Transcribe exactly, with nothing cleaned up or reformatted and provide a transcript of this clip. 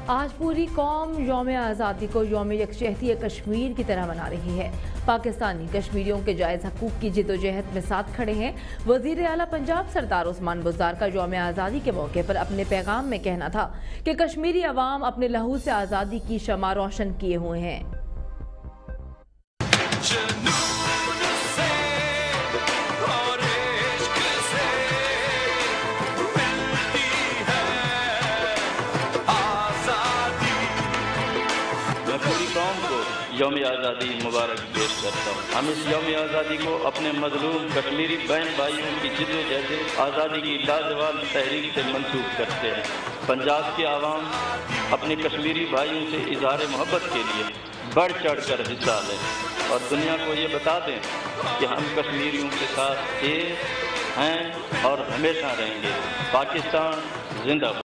आज पूरी कौम यौम आज़ादी को यौम यकजहती कश्मीर की तरह मना रही है। पाकिस्तानी कश्मीरियों के जायज़ हकूक़ की जिद्दोजहद में साथ खड़े हैं। वज़ीर आला पंजाब सरदार उस्मान बुज़दार का यौम आज़ादी के मौके पर अपने पैगाम में कहना था कि कश्मीरी अवाम अपने लहू से आज़ादी की शमा रोशन किए हुए हैं। यौम आज़ादी मुबारक पेश करता हूँ। हम इस यौम आज़ादी को अपने मजलूम कश्मीरी बहन भाइयों की जिद्दोजहद आज़ादी की लाजवाब तहरीक से मंसूब करते हैं। पंजाब के आवाम अपने कश्मीरी भाइयों से इज़हार मोहब्बत के लिए बढ़ चढ़ कर हिस्सा लें और दुनिया को ये बता दें कि हम कश्मीरियों के साथ थे, हैं और हमेशा रहेंगे। पाकिस्तान जिंदाबाद।